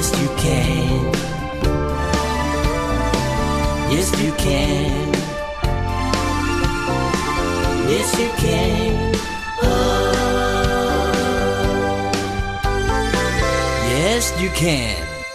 Yes you can Yes you can Yes you can oh. Yes you can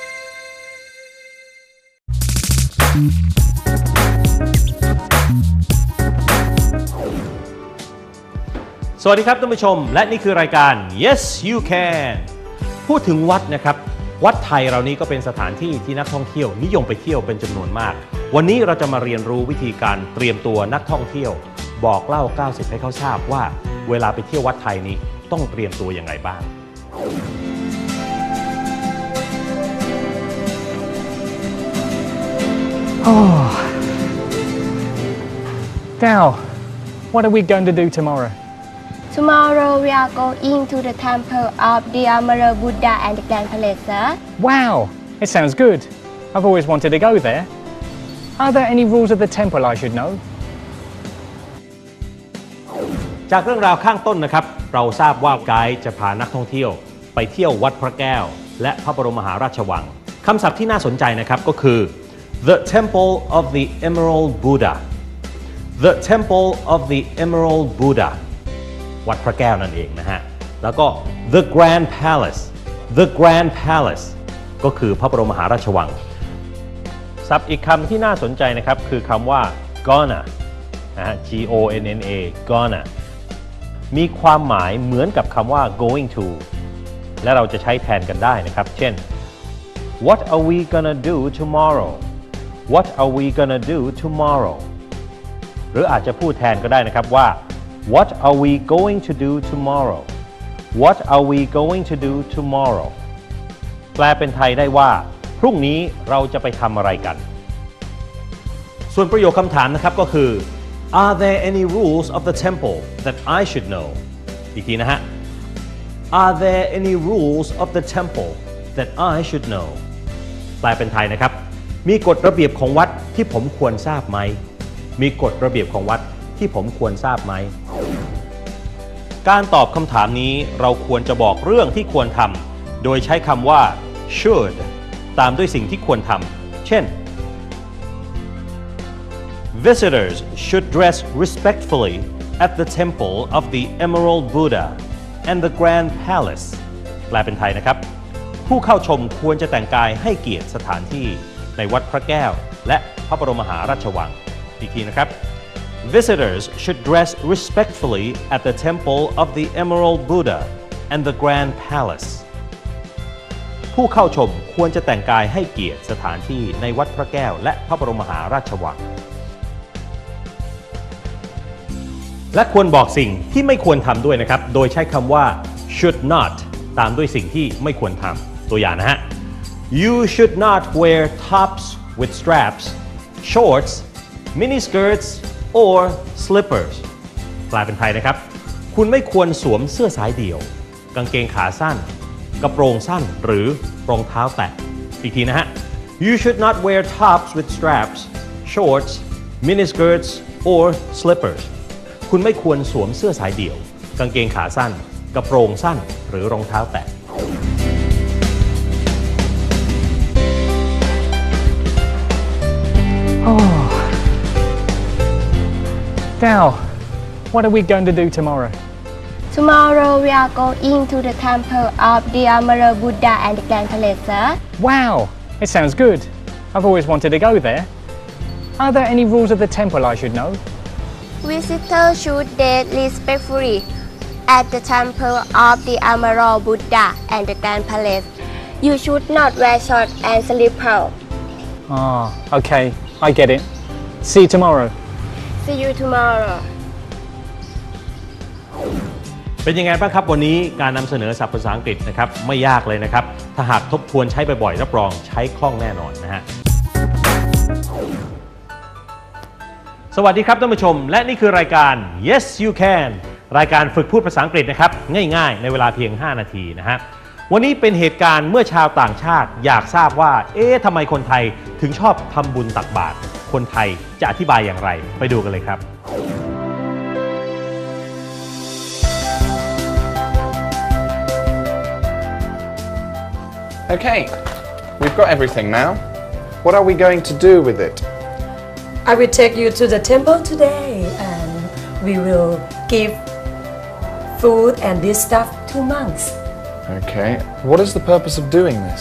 สวัสดีครับท่านผู้ชมและนี่คือรายการ Yes You Can พูดถึงวัดนะครับวัดไทยเรานี้ก็เป็นสถานที่ที่นักท่องเที่ยวนิยมไปเที่ยวเป็นจำนวนมากวันนี้เราจะมาเรียนรู้วิธีการเตรียมตัวนักท่องเที่ยวบอกเล่า90ให้เขาทราบว่าเวลาไปเที่ยววัดไทยนี้ต้องเตรียมตัวอย่างไรบ้าง Oh, Dal, what are we going to do tomorrow? Tomorrow we are going to the temple of the Amara Buddha and the Grand Palace, sir. Wow, it sounds good. I've always wanted to go there. Are there any rules of the temple I should know? จากเรื่องราวข้างต้นนะครับเราทราบว่าไกด์จะพานักท่องเที่ยวไปเที่ยววัดพระแก้วและพระบรมมหาราชวังคำศัพท์ที่น่าสนใจนะครับก็คือ The Temple of the Emerald Buddha The Temple of the Emerald Buddha วัดพระแก้วนั่นเองนะฮะแล้วก็ The Grand Palace The Grand Palace ก็คือพระบรมมหาราชวังศัพท์อีกคำที่น่าสนใจนะครับคือคำว่า gonna นะฮะ G-O-N-N-A gonna มีความหมายเหมือนกับคำว่า going to และเราจะใช้แทนกันได้นะครับเช่น What are we gonna do tomorrow What are we gonna do tomorrow หรืออาจจะพูดแทนก็ได้นะครับว่า What are we going to do tomorrow What are we going to do tomorrow แปลเป็นไทยได้ว่าพรุ่งนี้เราจะไปทำอะไรกันส่วนประโยคคำถามนะครับก็คือ Are there any rules of the temple that I should know อีกทีนะฮะ Are there any rules of the temple that I should know แปลเป็นไทยนะครับมีกฎระเบียบของวัดที่ผมควรทราบไหมมีกฎระเบียบของวัดที่ผมควรทราบไหมการตอบคำถามนี้เราควรจะบอกเรื่องที่ควรทำโดยใช้คำว่า should ตามด้วยสิ่งที่ควรทำเช่น Visitors should dress respectfully at the temple of the Emerald Buddha and the Grand Palace แปลเป็นไทยนะครับผู้เข้าชมควรจะแต่งกายให้เกียรติสถานที่ในวัดพระแก้วและพระบรมมหาราชวังอีกทีนะครับ Visitors should dress respectfully at the temple of the Emerald Buddha and the Grand Palace ผู้เข้าชมควรจะแต่งกายให้เกียรติสถานที่ในวัดพระแก้วและพระบรมมหาราชวังและควรบอกสิ่งที่ไม่ควรทำด้วยนะครับโดยใช้คำว่า should not ตามด้วยสิ่งที่ไม่ควรทำตัวอย่างนะฮะ You should not wear tops with straps, shorts, miniskirts or slippers แปลเป็นไทยนะครับคุณไม่ควรสวมเสื้อสายเดี่ยวกางเกงขาสั้นกระโปรงสั้นหรือรองเท้าแตะอีกทีนะฮะ You should not wear tops with straps, shorts, miniskirts or slippers คุณไม่ควรสวมเสื้อสายเดี่ยวกางเกงขาสั้นกระโปรงสั้นหรือรองเท้าแตะ Oh, Dal, what are we going to do tomorrow? Tomorrow we are going to the temple of the Amara Buddha and the Grand Palace, sir. Wow, it sounds good. I've always wanted to go there. Are there any rules of the temple I should know? Visitors should dress respectfully at the temple of the Amara Buddha and the Grand Palace. You should not wear shorts and slippers. Ah, okay, I get it. See you tomorrow. See you tomorrow. เป็นยังไงบ้างครับวันนี้การนำเสนอศัพท์ภาษาอังกฤษนะครับไม่ยากเลยนะครับถ้าหากทบทวนใช้บ่อยๆรับรองใช้คล่องแน่นอนนะฮะสวัสดีครับท่านผู้ชมและนี่คือรายการ Yes You Can รายการฝึกพูดภาษาอังกฤษนะครับง่ายๆในเวลาเพียง5นาทีนะฮะวันนี้เป็นเหตุการณ์เมื่อชาวต่างชาติอยากทราบว่าทำไมคนไทยถึงชอบทำบุญตักบาตรคนไทยจะอธิบายอย่างไรไปดูกันเลยครับ Okay, we've got everything now. What are we going to do with it? I will take you to the temple today and we will give food and this stuff to monks. Okay. What is the purpose of doing this?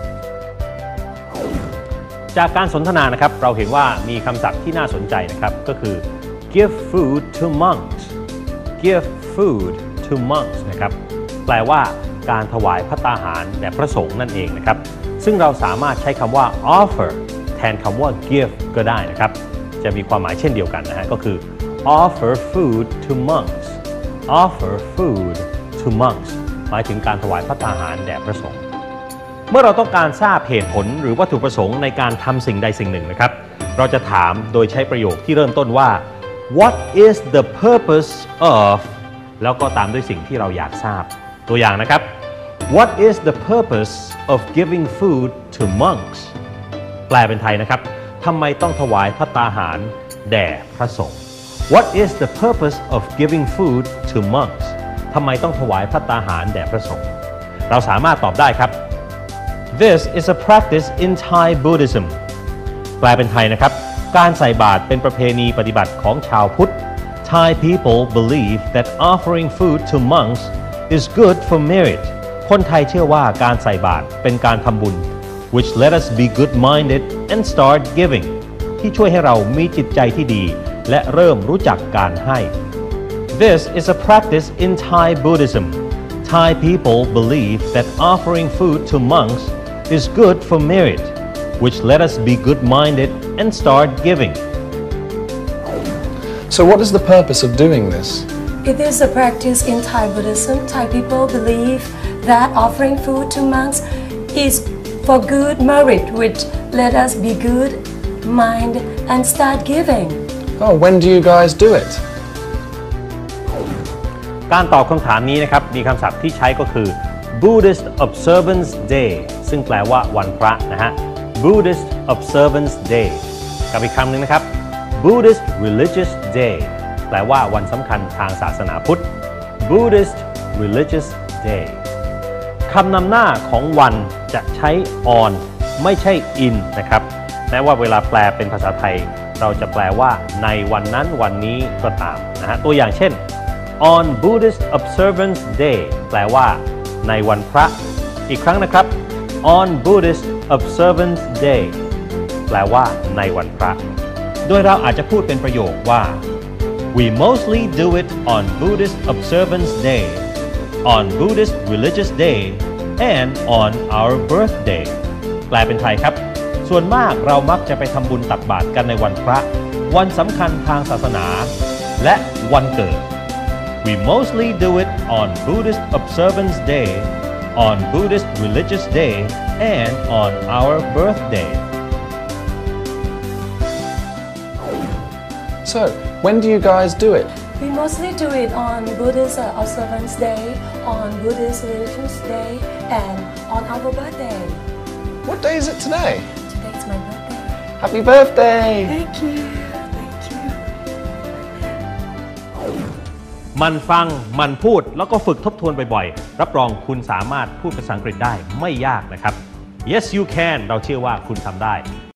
จากการสนทนานะครับเราเห็นว่ามีคำศัพท์ที่น่าสนใจนะครับก็คือ give food to monks give food to monks นะครับแปลว่าการถวายภัตตาหารแด่พระสงฆ์นั่นเองนะครับซึ่งเราสามารถใช้คำว่า offer แทนคำว่า give ก็ได้นะครับจะมีความหมายเช่นเดียวกันนะฮะก็คือ offer food to monks offer food to monks หมายถึงการถวายภัตตาหารแด่พระสงฆ์เมื่อเราต้องการทราบเหตุผลหรือวัตถุประสงค์ในการทำสิ่งใดสิ่งหนึ่งนะครับเราจะถามโดยใช้ประโยคที่เริ่มต้นว่า what is the purpose of แล้วก็ตามด้วยสิ่งที่เราอยากทราบตัวอย่างนะครับ what is the purpose of giving food to monks แปลเป็นไทยนะครับทำไมต้องถวายภัตตาหารแด่พระสงฆ์ what is the purpose of giving food to monks ทำไมต้องถวายภัตตาหารแด่พระสงฆ์เราสามารถตอบได้ครับThis is a practice in Thai Buddhism แปลเป็นไทยนะครับการใส่บาตรเป็นประเพณีปฏิบัติของชาวพุทธ Thai people believe that offering food to monks is good for merit คนไทยเชื่อว่าการใส่บาตรเป็นการทำบุญ which let us be good-minded and start giving ที่ช่วยให้เรามีจิตใจที่ดีและเริ่มรู้จักการให้ This is a practice in Thai Buddhism Thai people believe that offering food to monks is good for merit, which let us be good-minded and start giving. So what is the purpose of doing this? It is a practice in Thai Buddhism. Thai people believe that offering food to monks is for good merit, which let us be good mind and start giving. Oh, when do you guys do it? การตอบคำถามนี้นะครับมีคำศัพท์ที่ใช้ก็คือ Buddhist Observance Day ซึ่งแปลว่าวันพระนะฮะ Buddhist Observance Day กับอีกคำหนึ่งนะครับ Buddhist Religious Day แปลว่าวันสำคัญทางศาสนาพุทธ Buddhist Religious Day คำนำหน้าของวันจะใช้ on ไม่ใช่ in นะครับแม้ว่าเวลาแปลเป็นภาษาไทยเราจะแปลว่าในวันนั้นวันนี้ก็ตามนะฮะตัวอย่างเช่นOn Buddhist Observance Day แปลว่าในวันพระอีกครั้งนะครับ On Buddhist Observance Day แปลว่าในวันพระโดยเราอาจจะพูดเป็นประโยคว่า We mostly do it on Buddhist Observance Day on Buddhist Religious Day and on our birthday แปลเป็นไทยครับส่วนมากเรามักจะไปทำบุญตักบาตรกันในวันพระวันสำคัญทางศาสนาและวันเกิดWe mostly do it on Buddhist Observance Day, on Buddhist Religious Day, and on our birthday. So, when do you guys do it? We mostly do it on Buddhist Observance Day, on Buddhist Religious Day, and on our birthday. What day is it today? Today is my birthday. Happy birthday! Thank you. Thank you. มันฟังมันพูดแล้วก็ฝึกทบทวนบ่อยๆรับรองคุณสามารถพูดภาษาอังกฤษได้ไม่ยากนะครับ Yes you can เราเชื่อว่าคุณทำได้